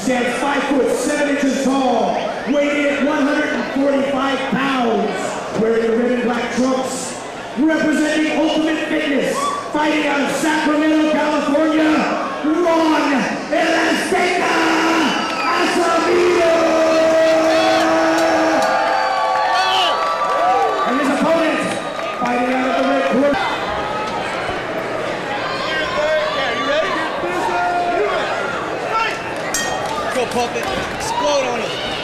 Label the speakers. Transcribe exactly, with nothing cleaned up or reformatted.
Speaker 1: stands five foot seven inches tall, weighing in at one hundred forty-five pounds, wearing the red and black trunks, representing Ultimate Fitness, fighting out of Sacramento, California, Juan, Azteca, Acevedo! And his opponent, fighting out of the red corner.
Speaker 2: Go pump it, explode on him.